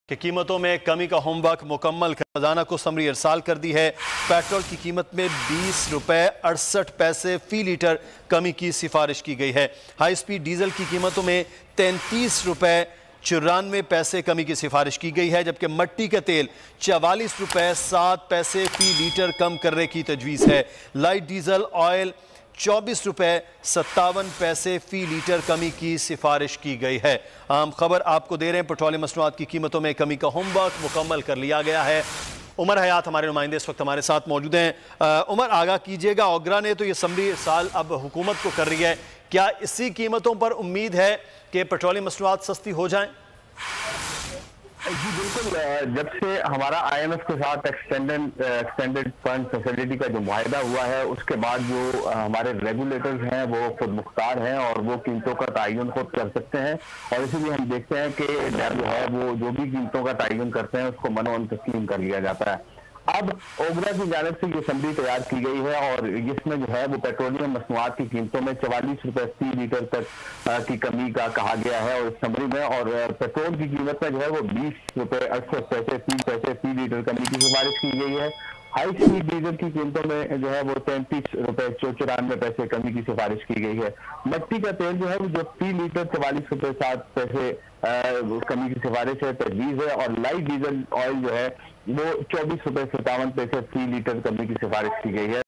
कि कीमतों में कमी का होमवर्क मुकम्मल कर खजाना को समरी इरसाल कर दी है। पेट्रोल की कीमत में 20 रुपए 68 पैसे फी लीटर कमी की सिफारिश की गई है। हाई स्पीड डीजल की कीमतों में 33 रुपए 94 पैसे कमी की सिफारिश की गई है, जबकि मट्टी का तेल 44 रुपए 7 पैसे फी लीटर कम करने की तजवीज़ है। लाइट डीजल ऑयल 24 रुपए 57 पैसे फी लीटर कमी की सिफारिश की गई है। आम खबर आपको दे रहे हैं, पेट्रोलियम मसनूआत की कीमतों में कमी का होमवर्क मुकम्मल कर लिया गया है। उमर हयात हमारे नुमाइंदे इस वक्त हमारे साथ मौजूद हैं। उमर, आगाह कीजिएगा, ओगरा ने तो ये समरी साल अब हुकूमत को कर रही है, क्या इसी कीमतों पर उम्मीद है कि पेट्रोलियम मसनूआत सस्ती हो जाएं? जी बिल्कुल। जब से हमारा IMF के साथ एक्सटेंडेड फंड फैसिलिटी का जो मुआहदा हुआ है, उसके बाद जो हमारे रेगुलेटर्स हैं वो खुद मुख्तार हैं और वो कीमतों का तयन खुद कर सकते हैं। और इसीलिए हम देखते हैं कि जो है वो जो भी कीमतों का तयन करते हैं उसको मनोन तस्लीम कर लिया जाता है। अब ओगरा की जानिब से ये समरी तैयार की गई है और इसमें जो है वो पेट्रोलियम मसनूआत की कीमतों में 44 रुपए फी लीटर तक की कमी का कहा गया है और इस समरी में, और पेट्रोल की कीमत में जो है वो 20 रुपए 68 पैसे फी लीटर कमी की सिफारिश की गई है। हाई स्पीड डीजल की कीमतों में जो है वो 33 रुपए 94 पैसे कमी की सिफारिश की गई है। मट्टी का तेल जो है वो जो फी लीटर 44 रुपए 7 पैसे कमी की सिफारिश है, तजवीज़ है। और लाइट डीजल ऑयल जो है वो 24 रुपए 57 पैसे फी लीटर कमी की सिफारिश की गई है।